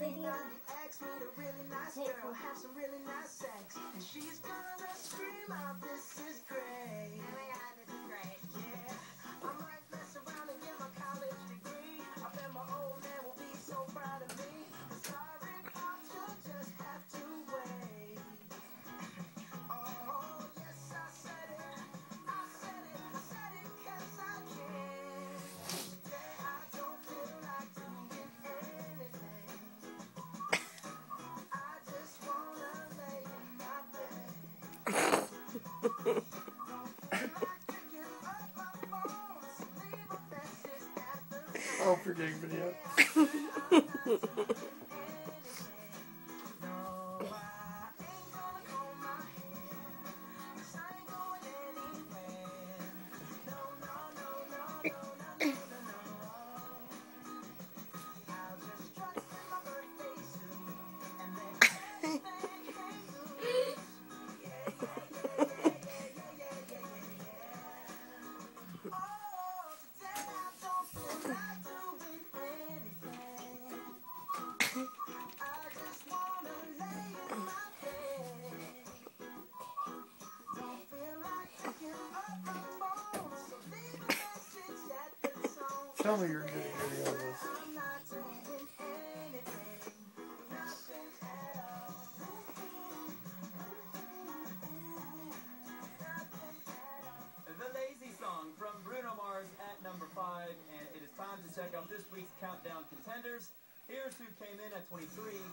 video. Oh, forgetting video. Tell me you're getting video of this. The Lazy Song from Bruno Mars at number 5, and it is time to check out this week's Countdown contenders. Here's who came in at 23.